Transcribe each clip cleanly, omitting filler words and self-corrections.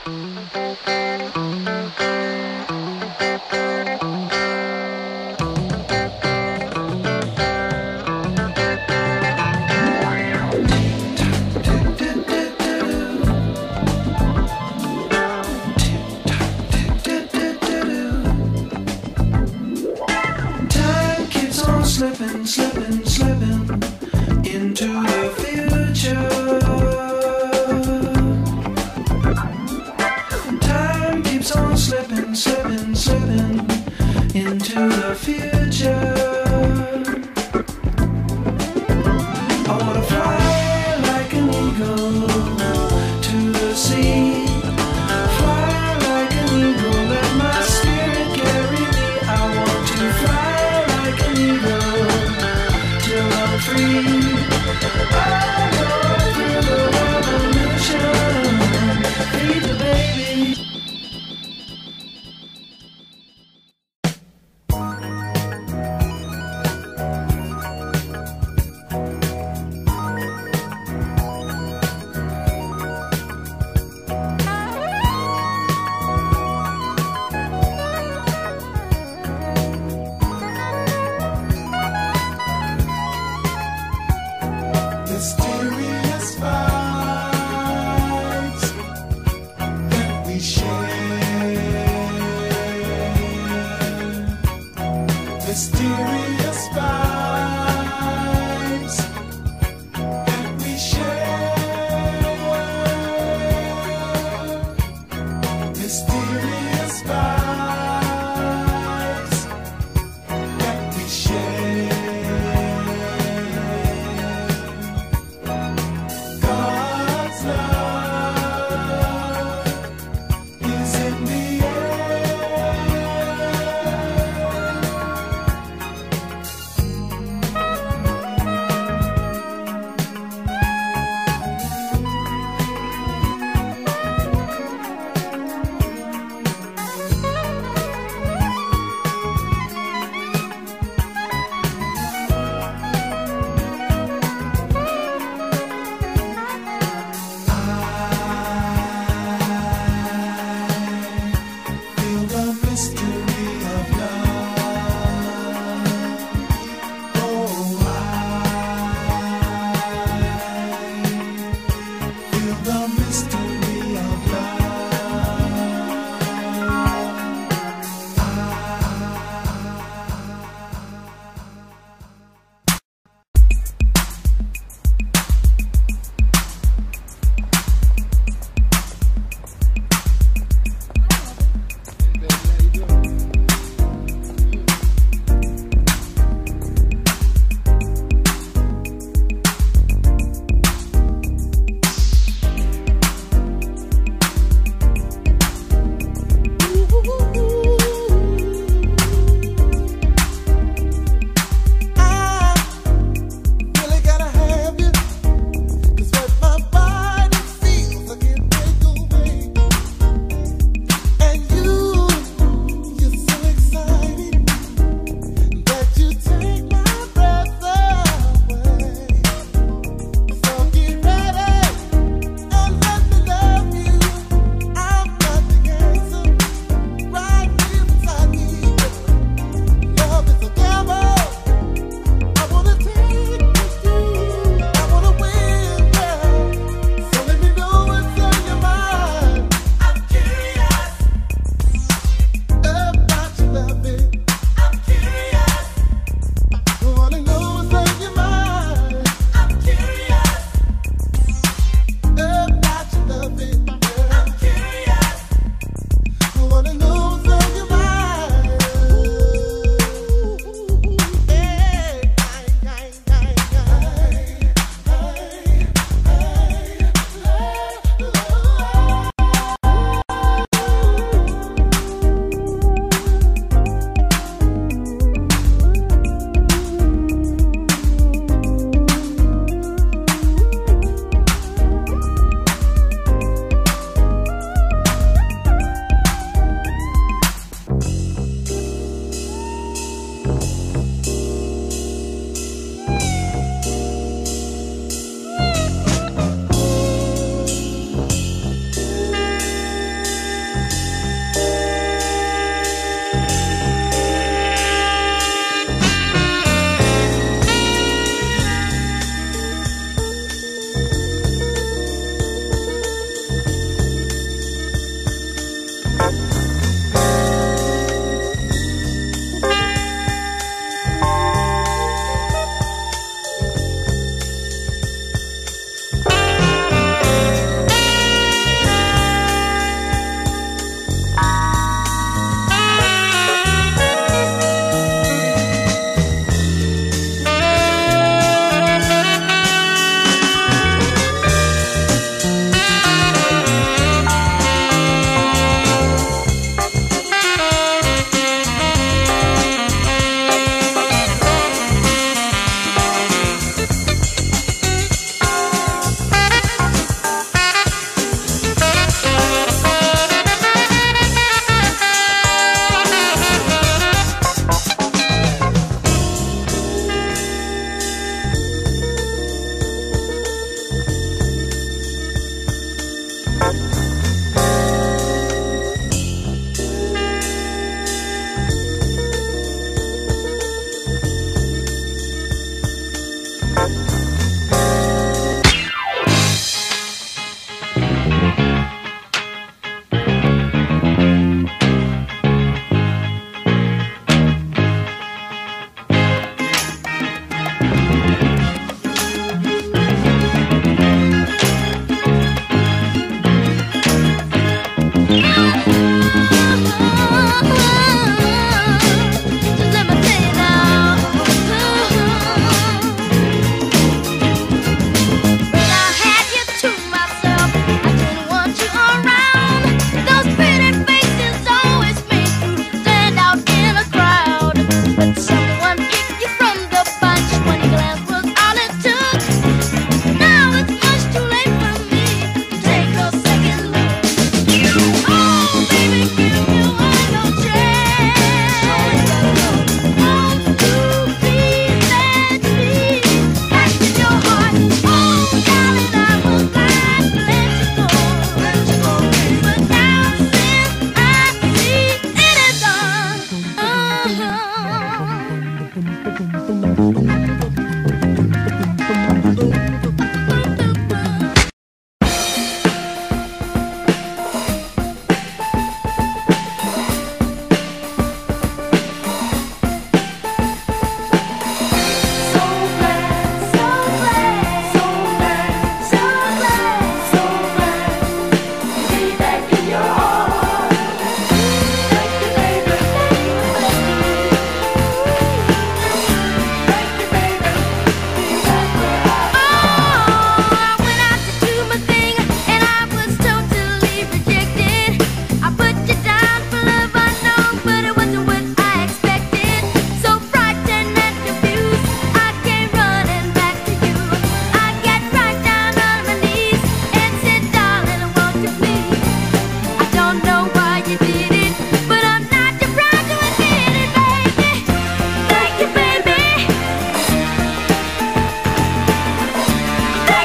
Time keeps on slipping, slipping, slipping into the future. Time keeps on slipping, slipping, slipping into the future. I wanna fly like an eagle to the sea. Fly like an eagle, let my spirit carry me. I want to fly like an eagle till I'm free. I go through the revolution, feed the baby. Mysterious vibes that we share. Mysterious vibes that we share. Mysterious vibes that we share.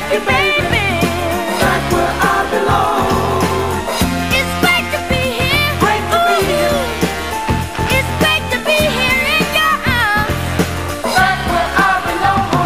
you, baby. Back where I belong. It's great to be here. Great to be here. It's great to be here in your arms. Back where I belong.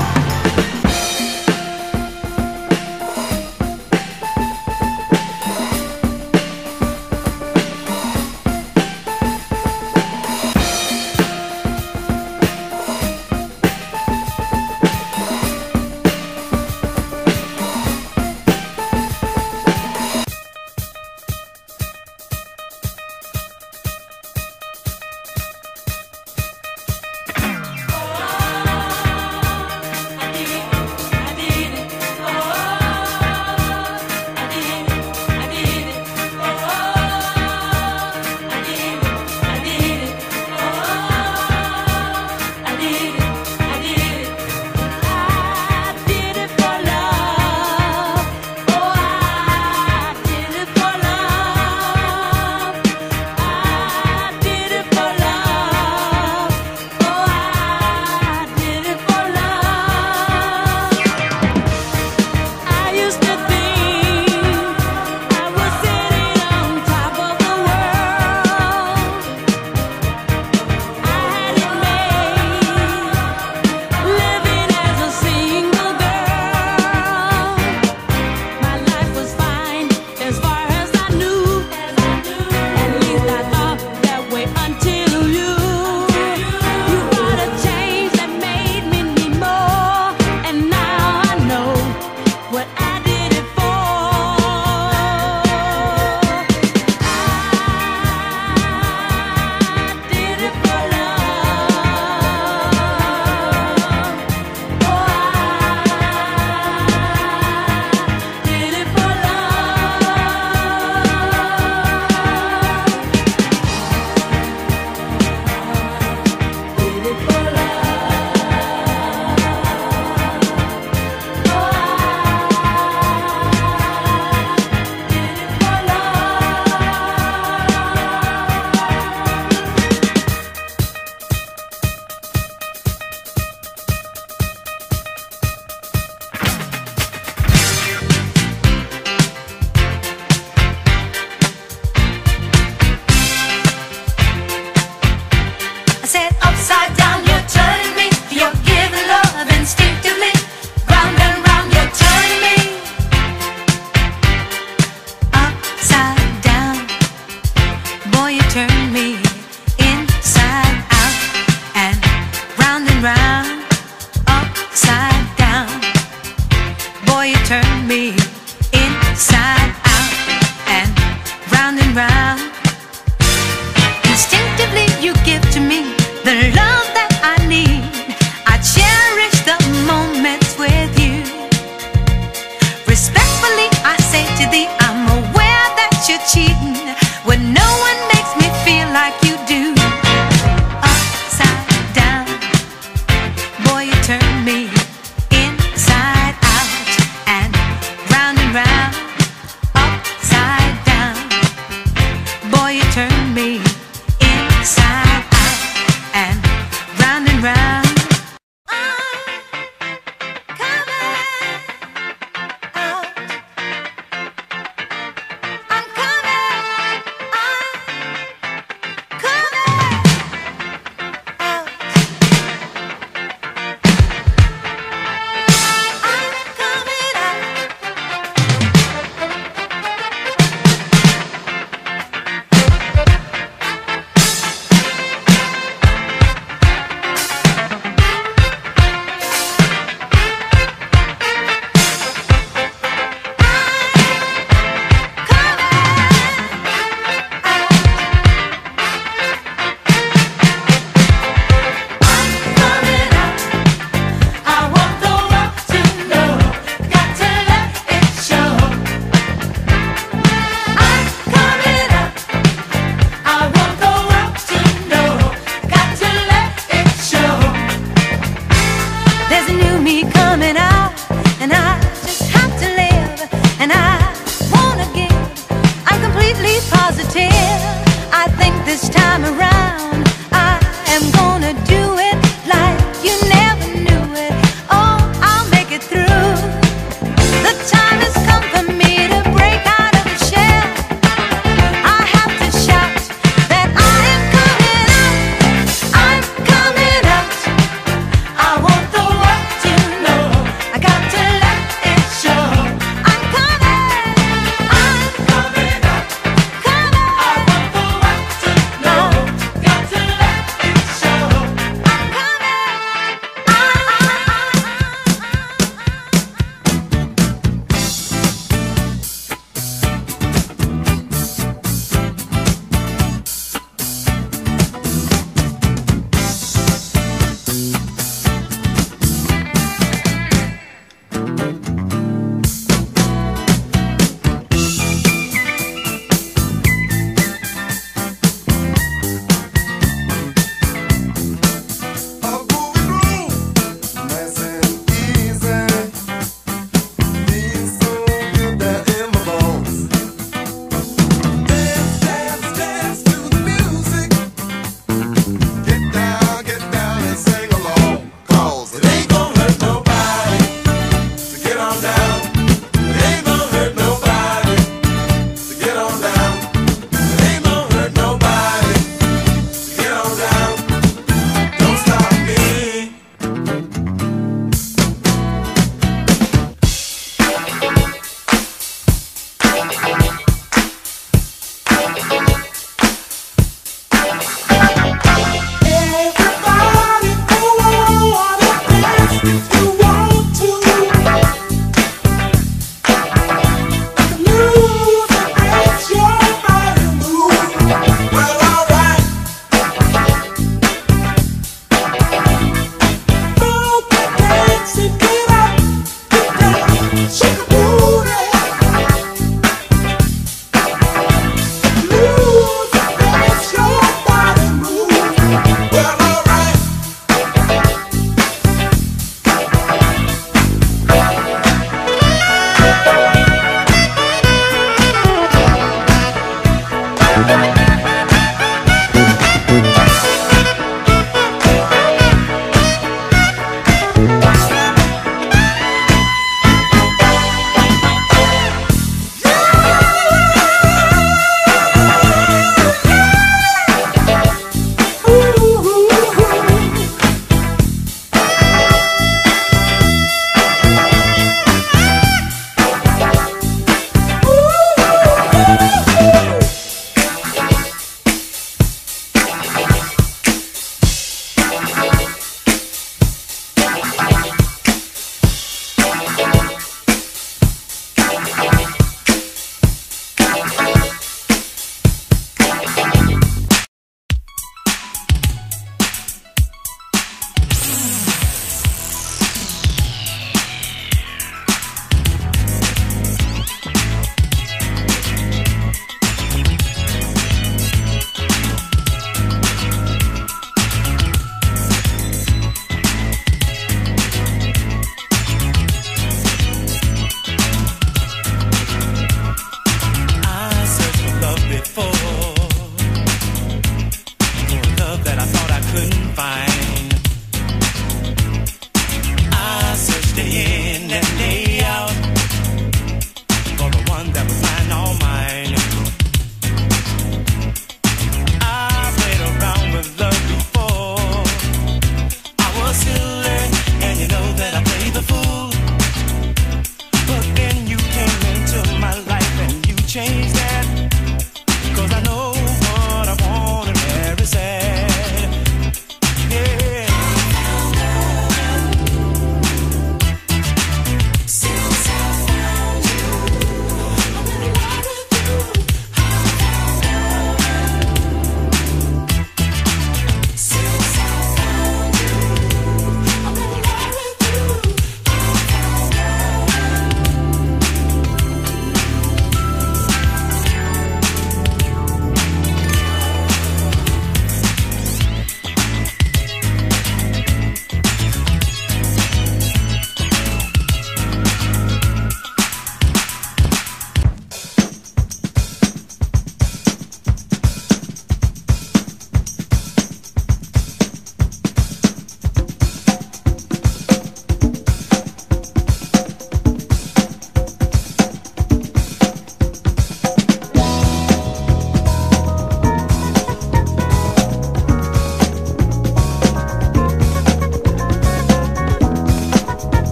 I said upside down, you're turning me. You're giving love instinctively. Round and round, you're turning me. Upside down, boy, you turn me inside out and round, upside down. Boy, you turn me inside out and round. Instinctively you give to me the love that I need. I cherish the moments with you. Respectfully I say to thee, I'm aware that you're cheating when no one makes me feel like you do. Upside down, boy, you turn me inside out and round. Upside down, boy, you turn me inside out and round. I'm coming out. I'm coming. I'm coming out. I'm coming out.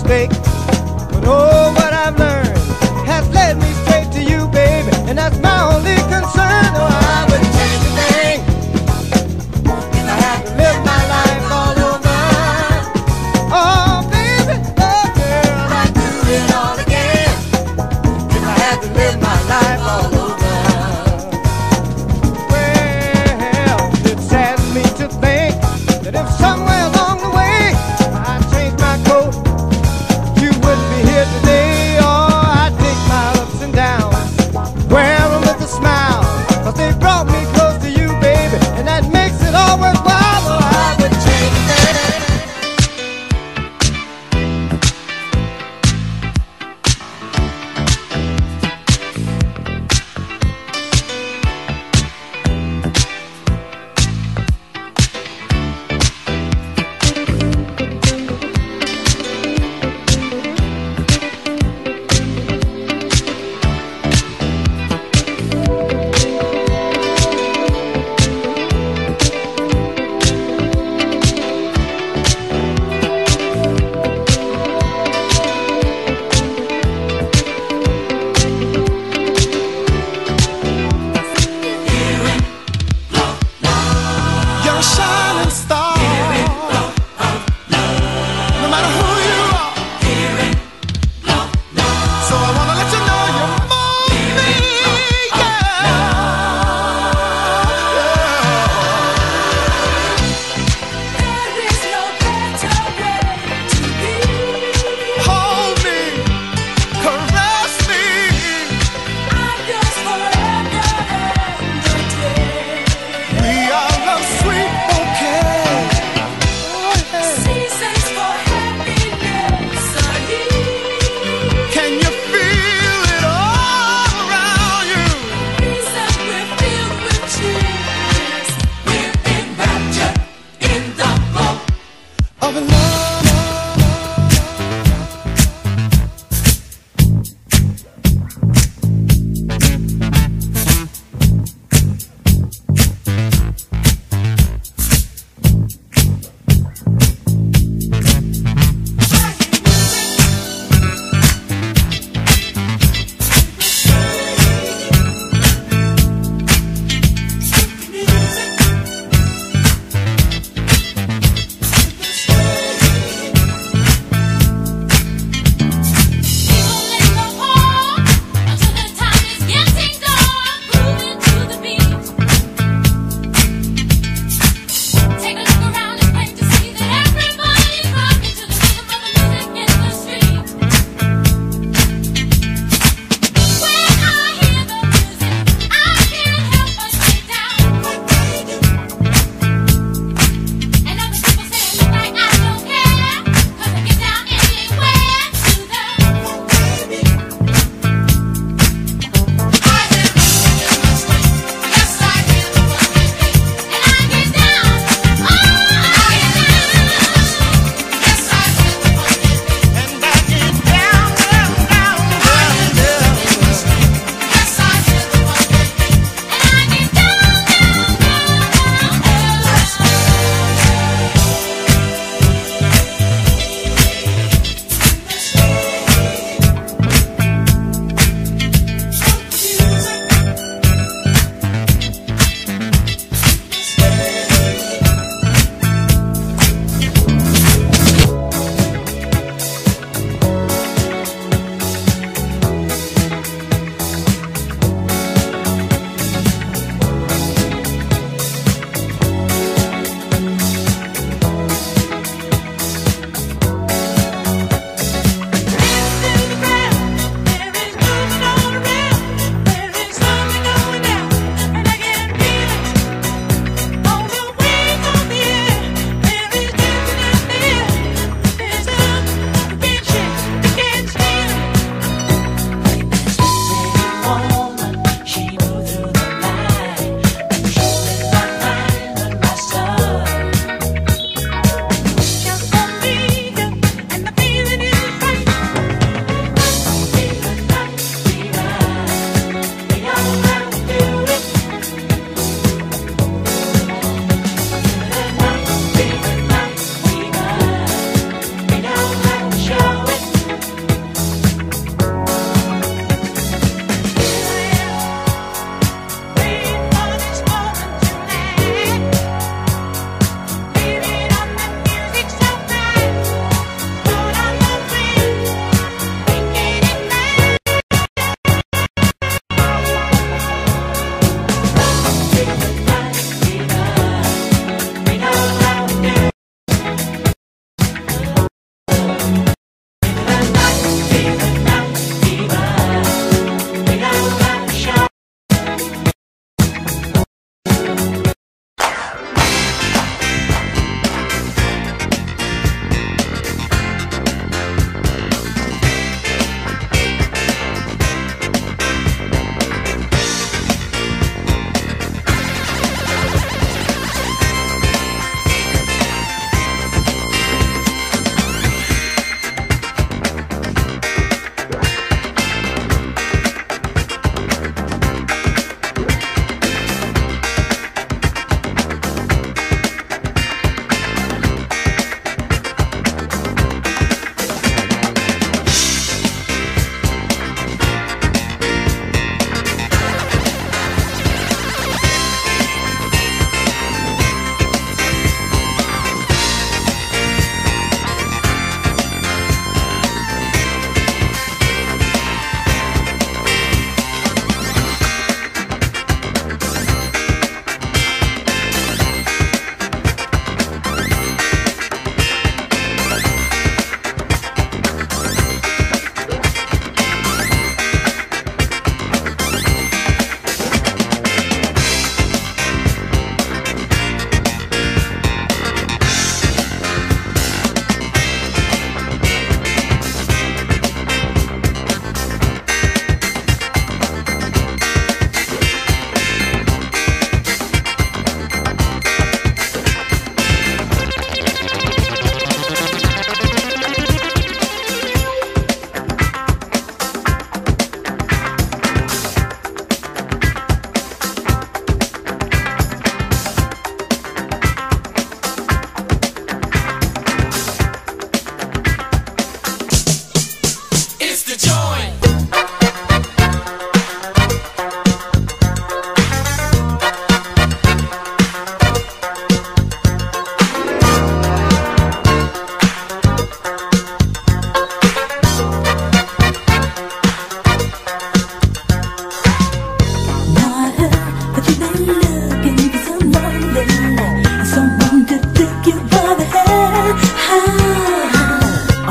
mistake. But oh, what I've learned has led me straight to you, baby, and that's my only concern. Oh, I wouldn't change a thing if I had to live my life all over. Oh, baby, oh, girl, I'd do it all again if I had to live my life all over. Well, it saddens me to think that if somewhere along the way I changed my coat, you wouldn't be here today.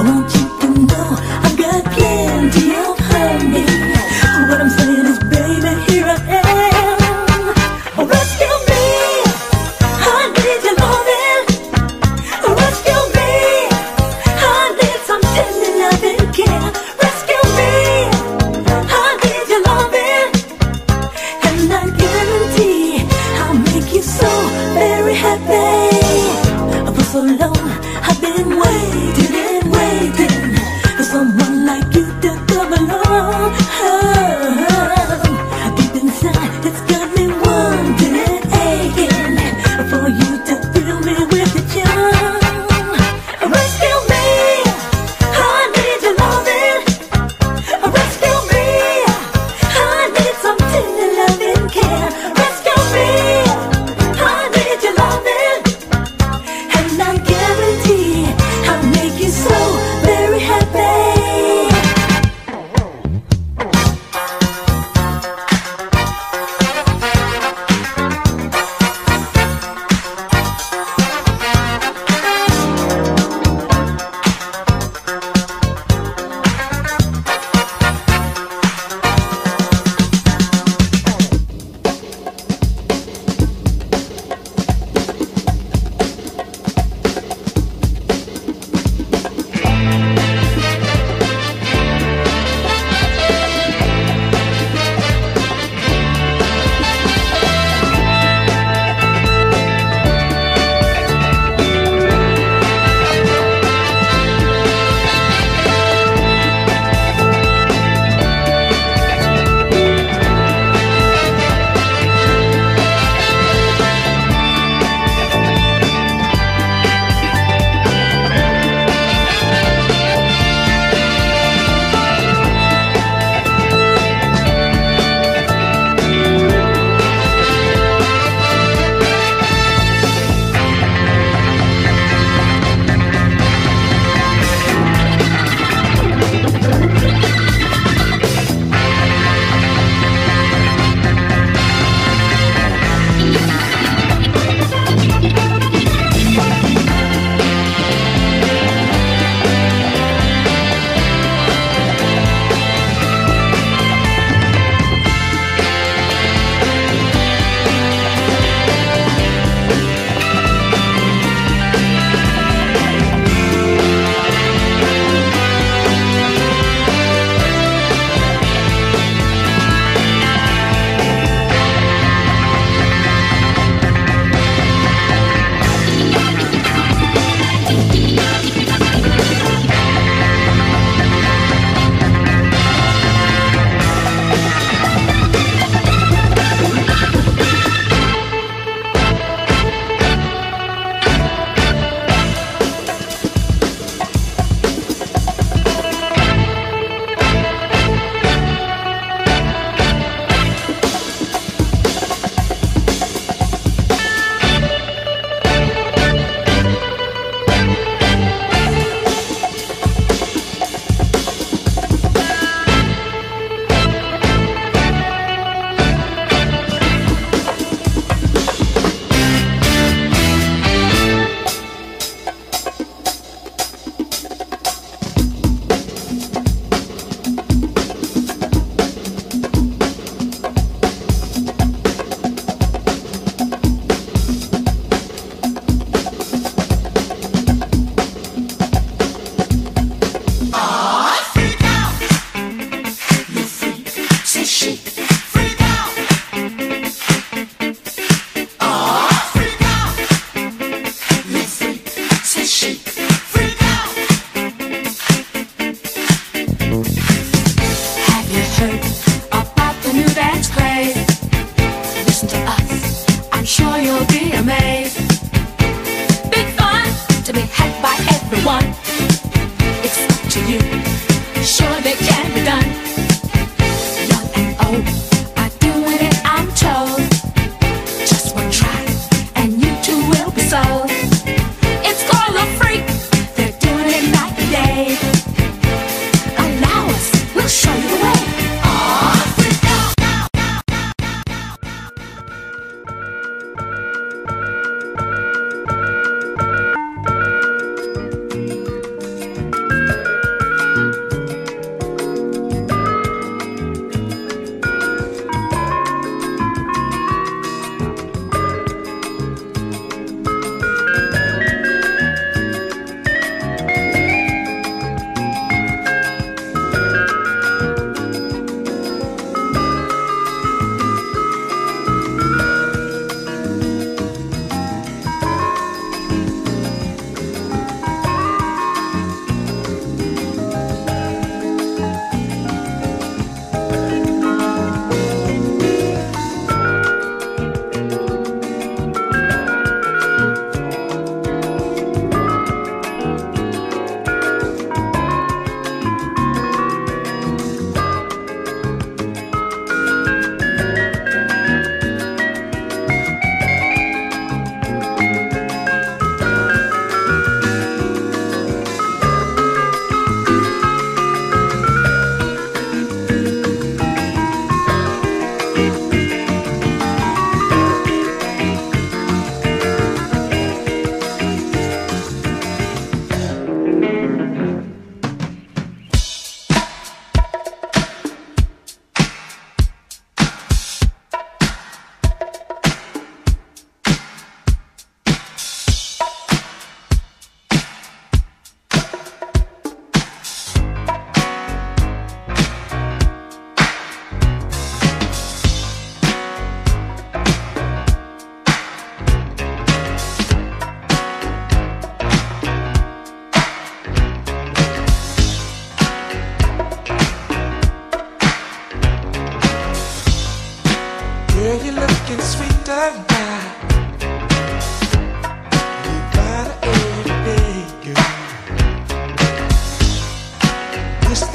want you to know I've got plenty of honey. What I'm saying is, baby, here I am. Rescue me, I need your loving. Rescue me, I need some tender loving care. Rescue me, I need your loving. And I guarantee I'll make you so very happy. For so long I've been waiting and waiting for someone like you to come along. Deep inside it's got me wanting and aching for you to thrill me with the charm. Rescue me, I need your loving. Rescue me, I need some tender loving care. Rescue me, I need your loving. And I guarantee I'll make you so very happy.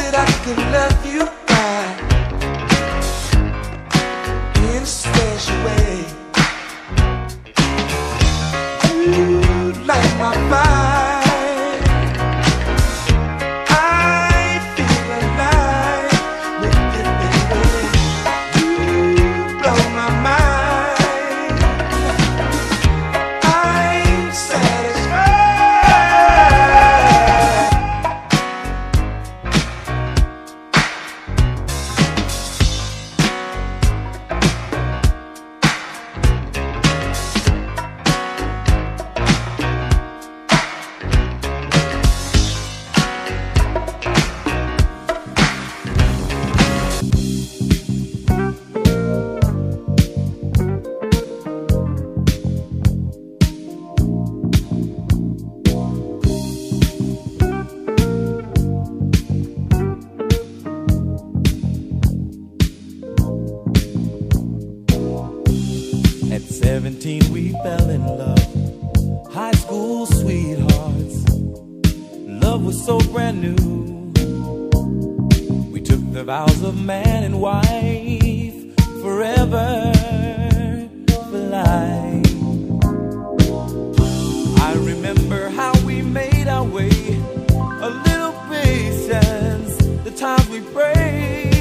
that I could love you right in a special way. You light my fire. I feel alive with you, baby. You blow my mind. I'm satisfied. At 17 we fell in love, high school sweethearts. Love was so brand new. We took the vows of man and wife, forever for life. I remember how we made our way, a little patience, the times we prayed.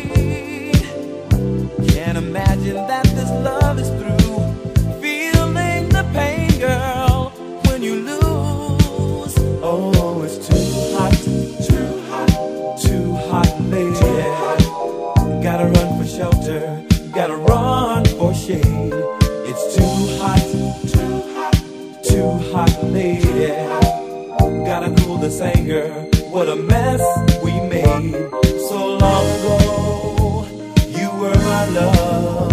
Can't imagine that this love is through. Feeling the pain, girl, when you lose. Oh, it's too hot, too hot, too hot, lady. Gotta run for shelter, gotta run for shade. It's too hot, too hot, too hot, lady. Gotta cool this anger, what a mess we made. So long ago, you were my love.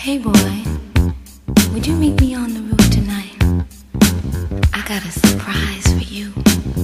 Hey boy, would you meet me on the roof tonight? I got a surprise for you.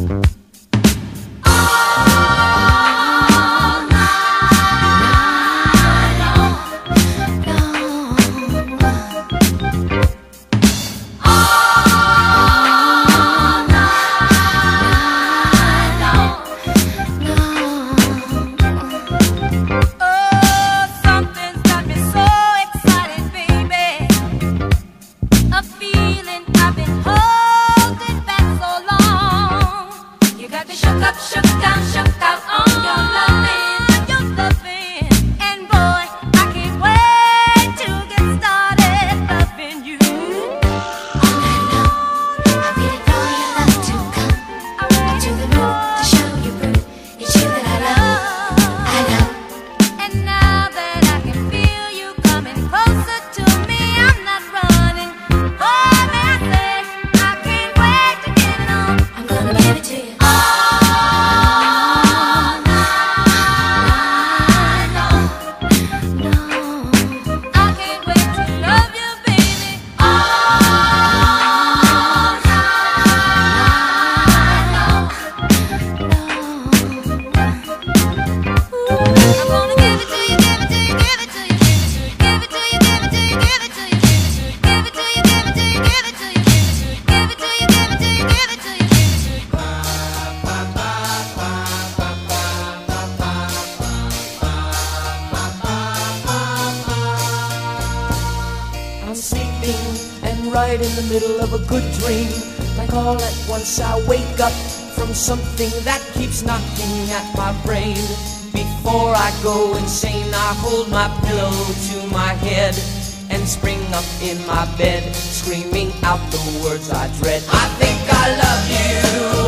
right in the middle of a good dream. Like all at once I wake up from something that keeps knocking at my brain. Before I go insane, I hold my pillow to my head and spring up in my bed, screaming out the words I dread. I think I love you.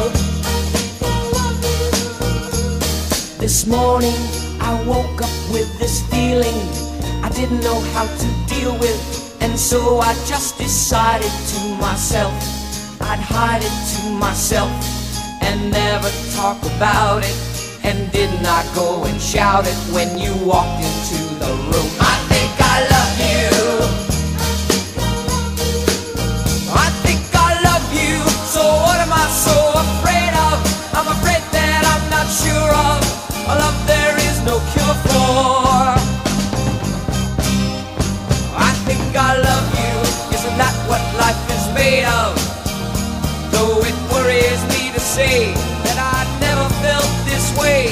This morning I woke up with this feeling I didn't know how to deal with, and so I just decided to myself I'd hide it to myself and never talk about it. And did not go and shout it when you walked into the room. I think I love you. I think I love you. So what am I so afraid of? I'm afraid that I'm not sure of a love there is no cure for. I think I love you. Isn't that what life is made of? Though it worries me to say that I never felt this way.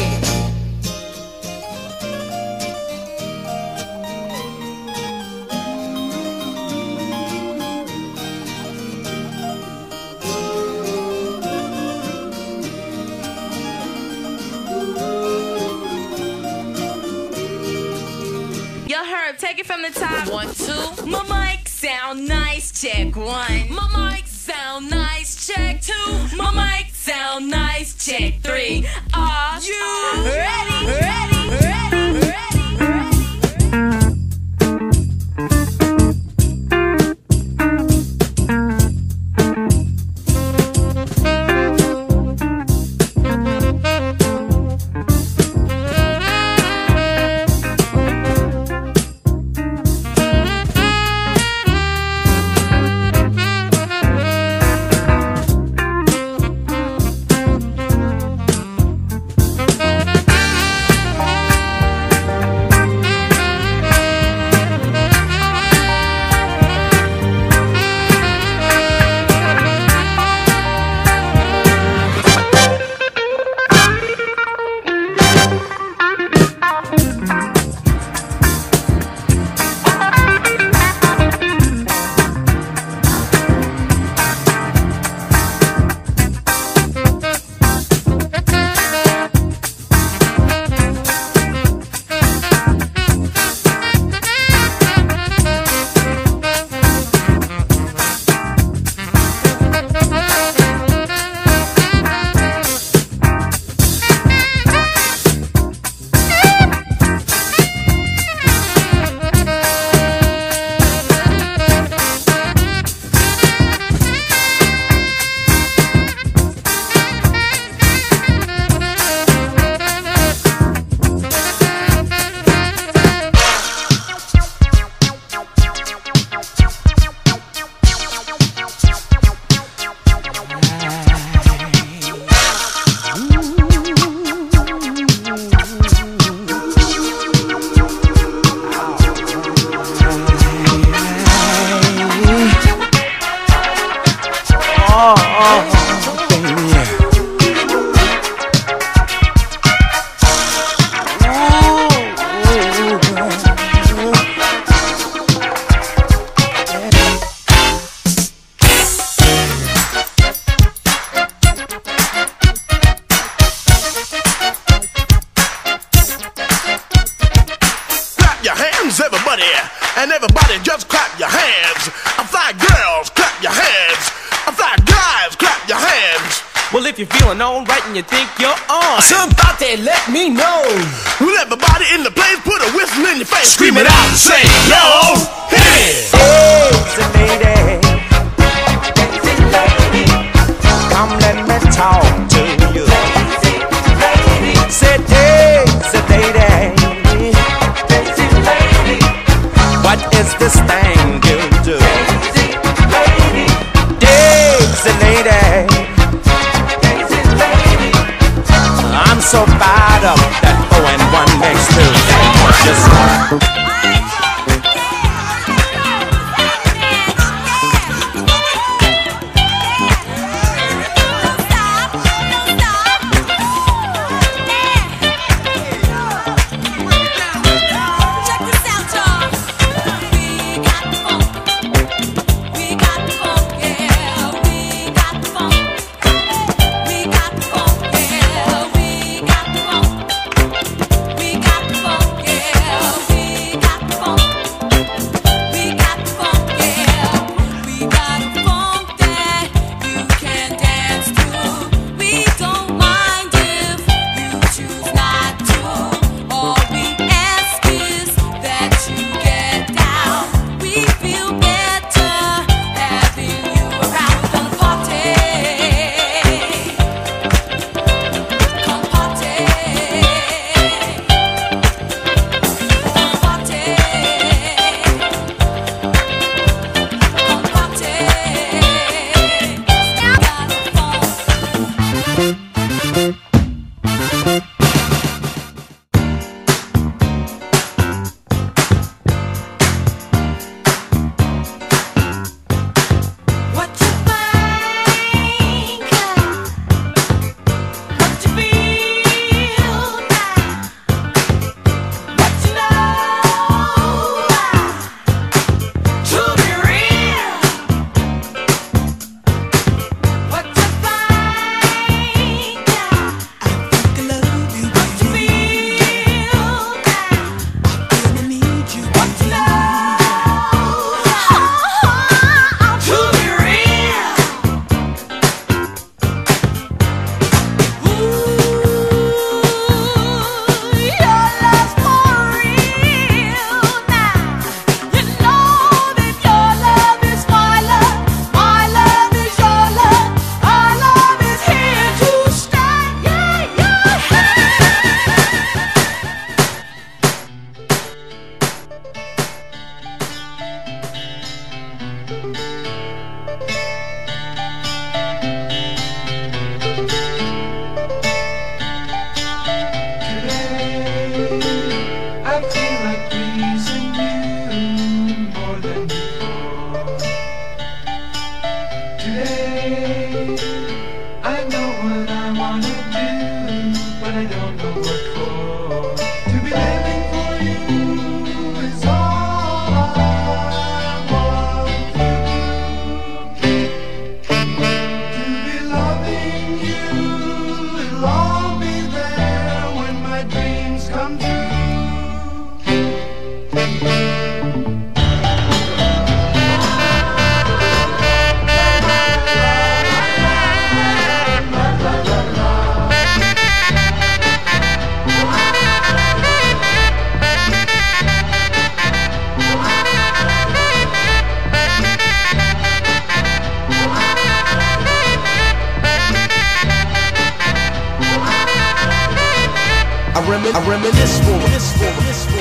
Yo, Herb, take it from the top. 1, 2. My mic sound nice. Check 1. My mic sound nice. Check 2. My mic sound nice. Check 3. Are you ready? Ready? Ready? Ready? Ready? everybody, and everybody just clap your hands. Fly girls, clap your hands. Fly guys, clap your hands. Well, if you're feeling alright and you think you're on, somebody let me know. Will everybody in the place put a whistle in your face? Scream it out and say, yo, hey! Daisy lady, Daisy lady, come let me talk to you. Daisy lady, say Daisy lady, Daisy lady, what is this thing you do? Daisy lady, Daisy lady. I'm so fired up that 4 and 1 makes 2. Just I reminisce for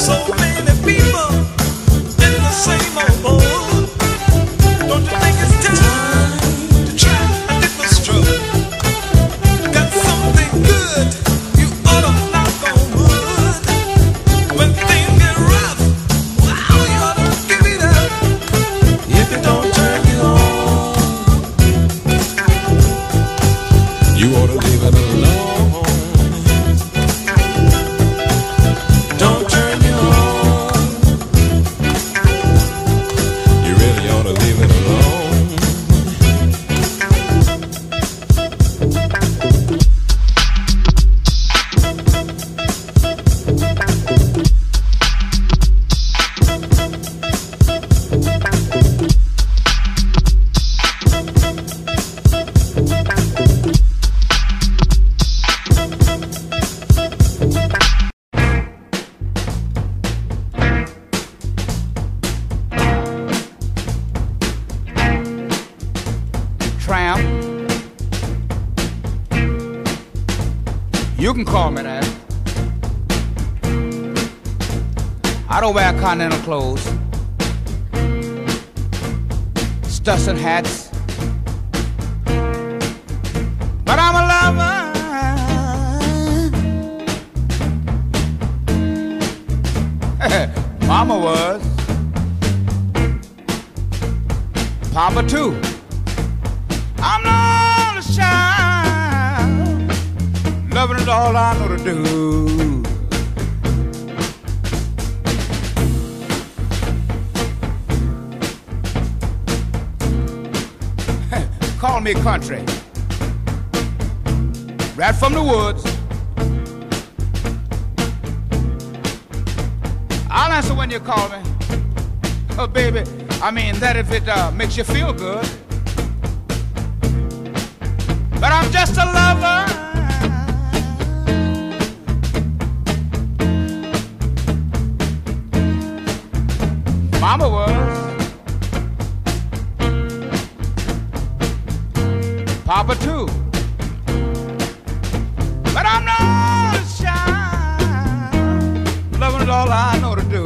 You can call me that. I don't wear continental clothes, Stetson hats, but I'm a lover. Mama was, Papa too. I'm not a child, loving is all I know to do. Call me country, right from the woods. I'll answer when you call me. Oh, baby, I mean that if it makes you feel good. But I'm just a lover. Mama was, Papa too. But I'm not a child, loving is all I know to do.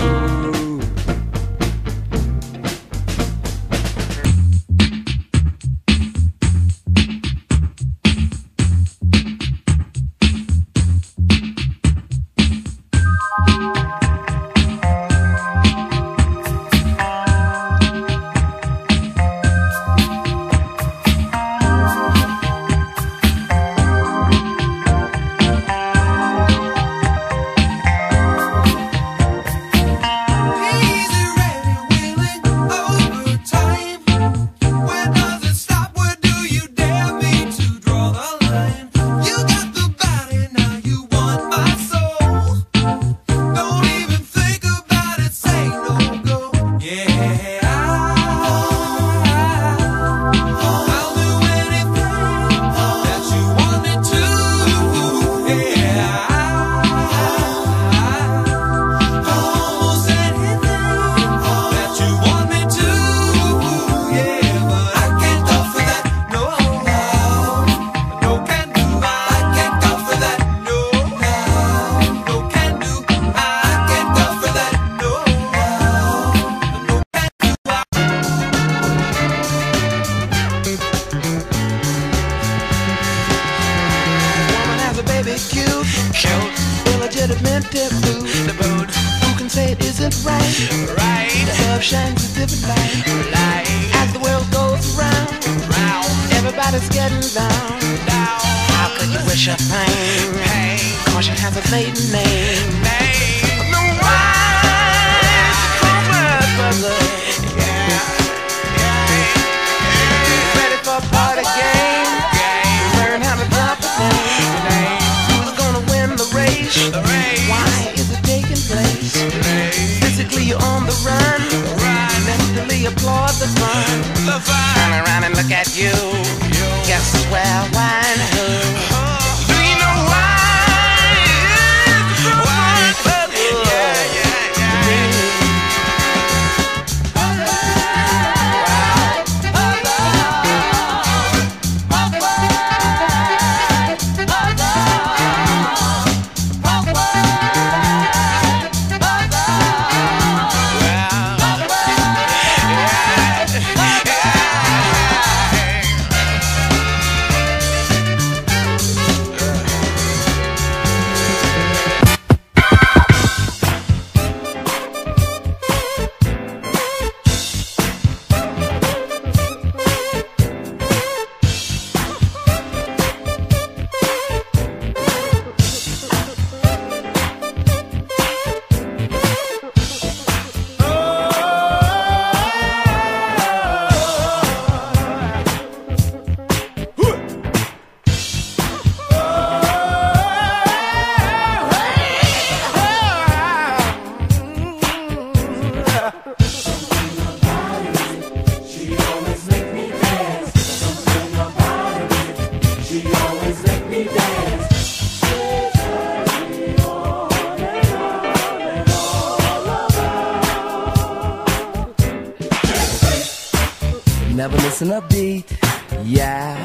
never missing a beat. Yeah.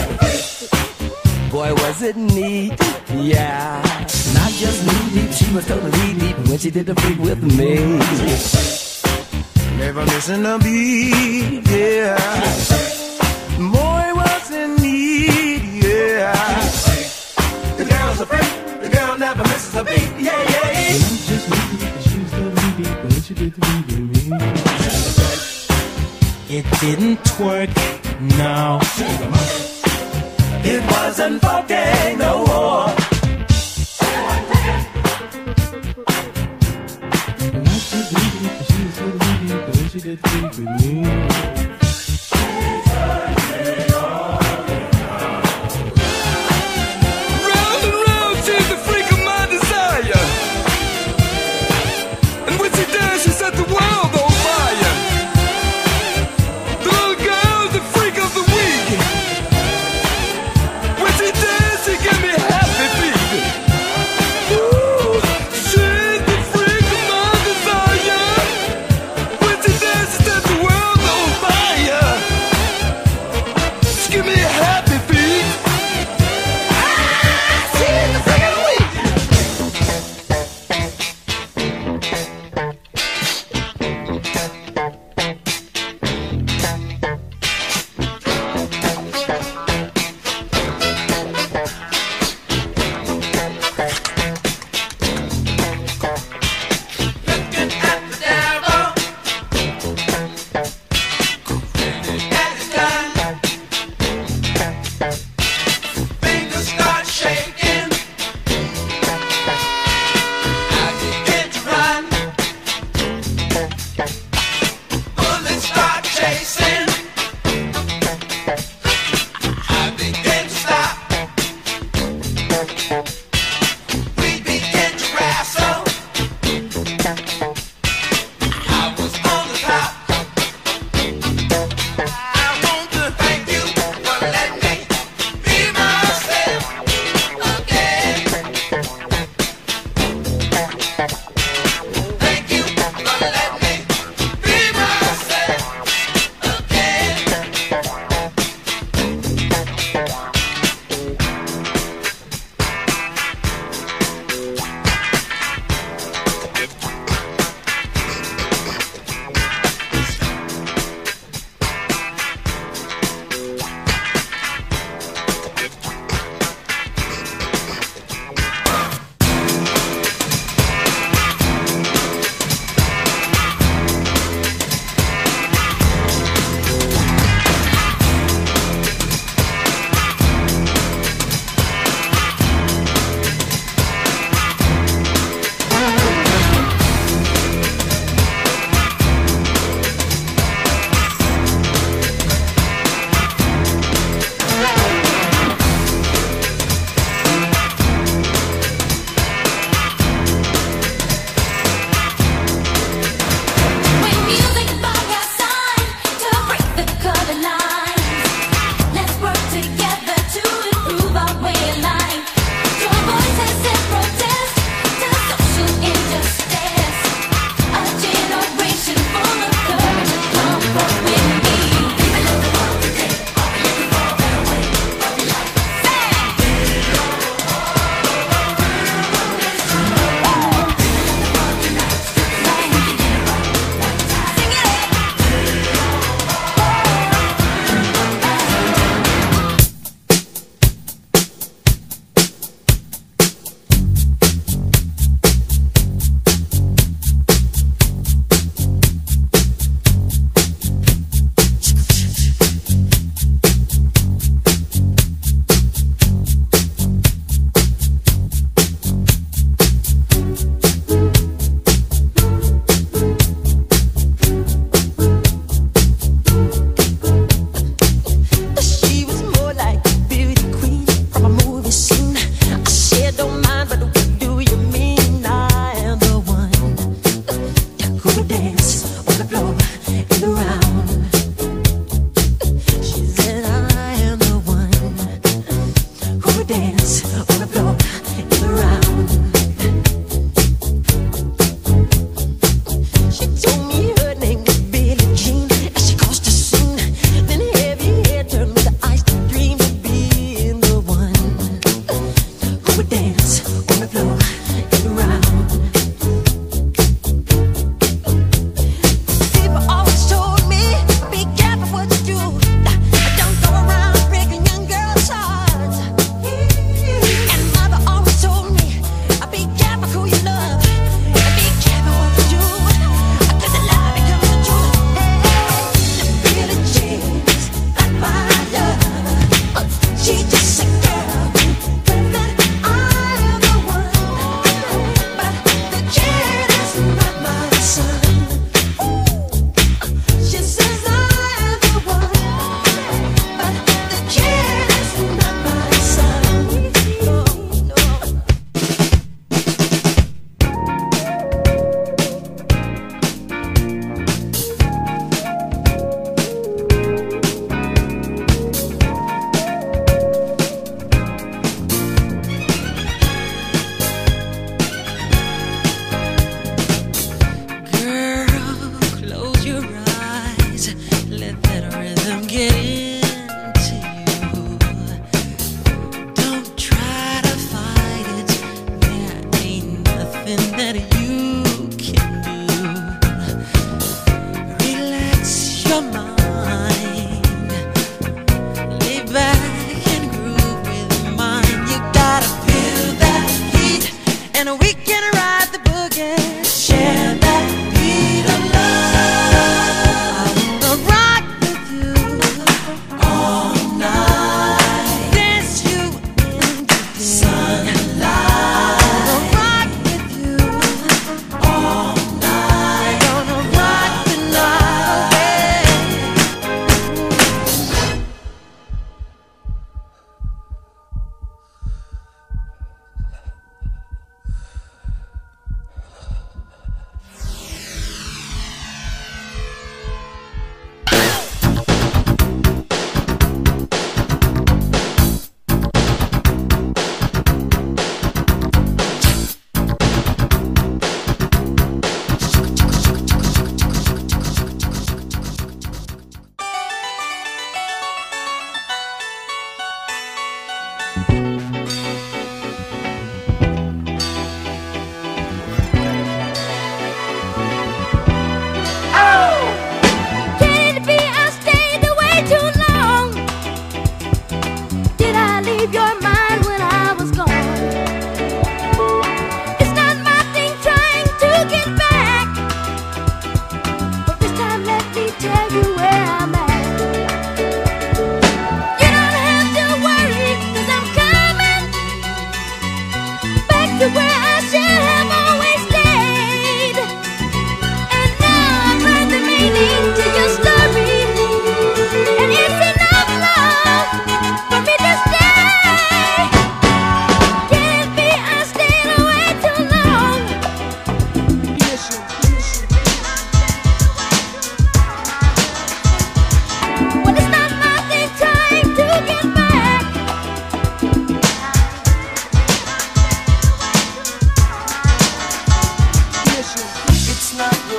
Boy, was it neat. Yeah. Not just knee deep, she was totally deep when she did the freak with me. Never missing a beat. Yeah. Boy, was it neat. Yeah. The girl's a freak. The girl never misses a beat. Yeah, yeah, yeah. Just knee deep, she was totally deep when she did the freak with me. It didn't work, no. It wasn't funky no more. She did think with me. Round and round, she's the freak of my desire. And when she does, she set the world on fire. The little girl's the freak of the week. When she does, she give me happy feet. Ooh, she's the freak of my desire. When she dances, set the world on fire.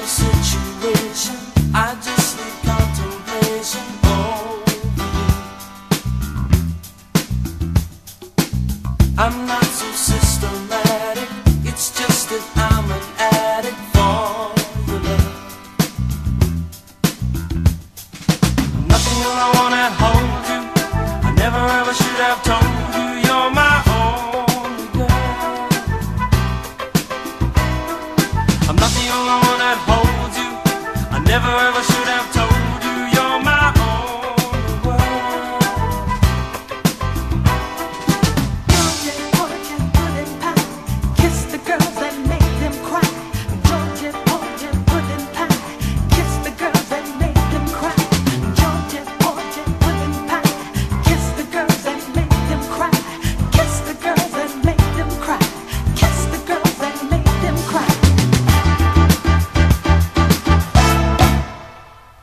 situation. I just need contemplation over you. I'm not so systematic. It's just that I'm an addict for your love. Nothing I wanna hold you. I never ever should have told you you're my only girl. I'm not the only one that holds you. I never ever should have told you you're my only world. Georgia, Georgia, pudding pie, kiss the girls and make them cry. Georgia, Georgia, pudding pie, kiss the girls and make them cry. Georgia, Georgia, pudding pie, kiss the girls and make them cry. Kiss the girls and make them cry. Kiss the girls and make them cry.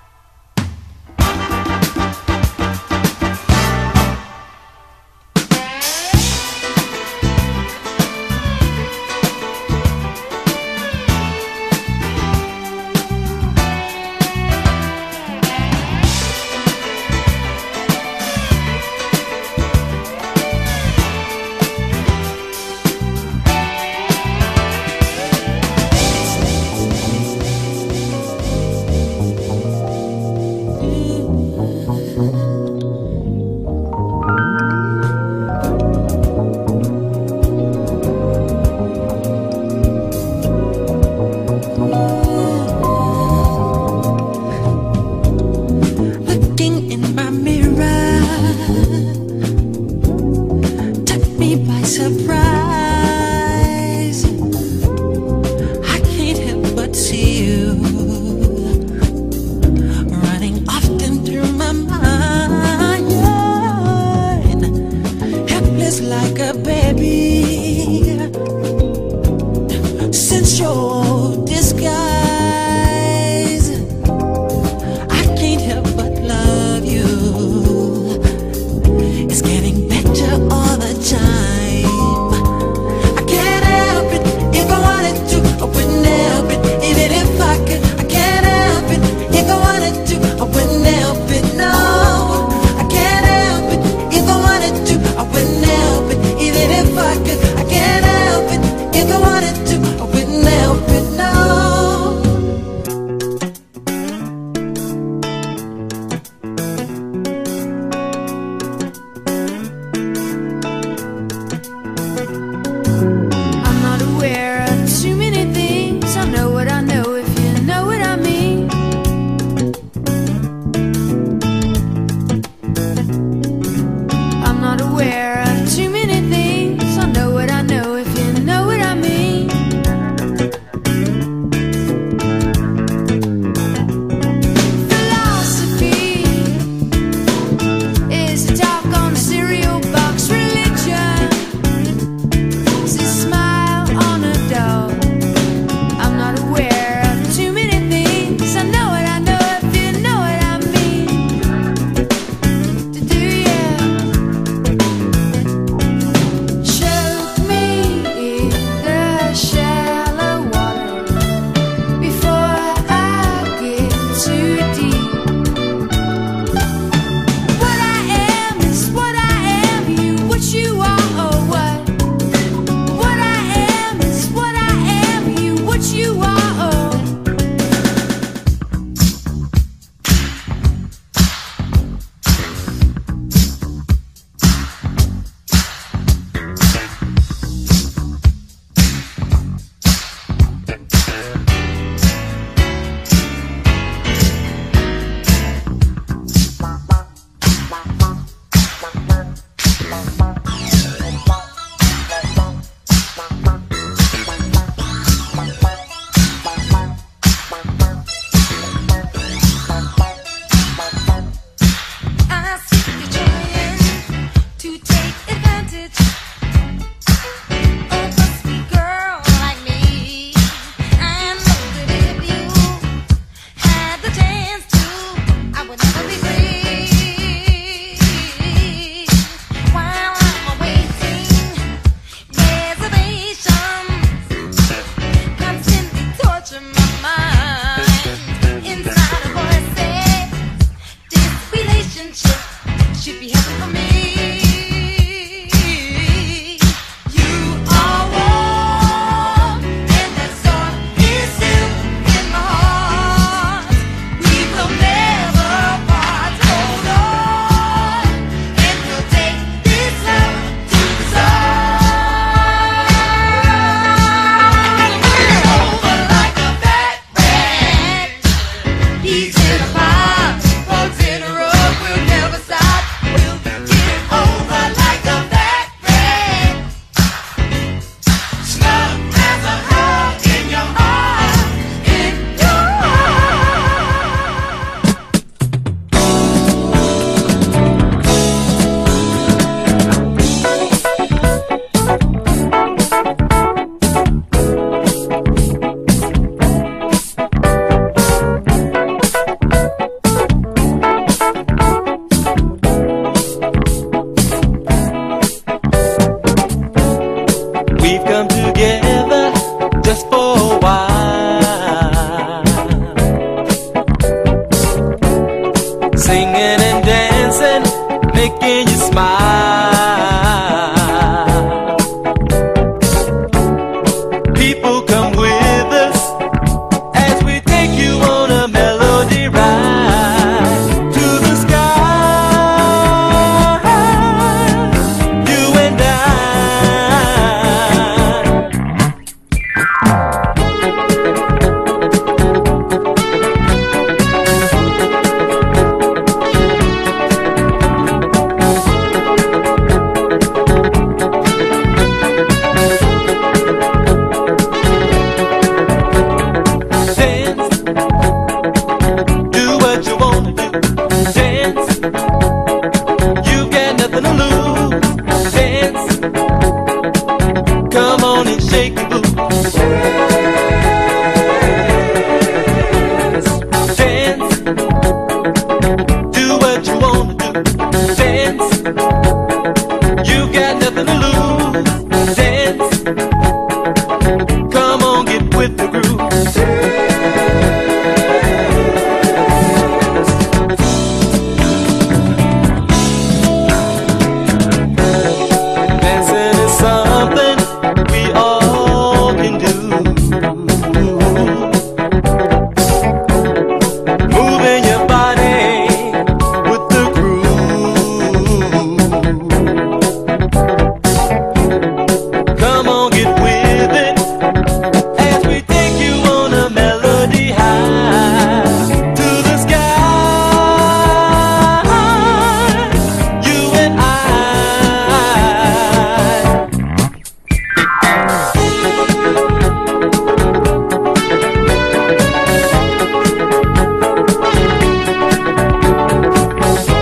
singing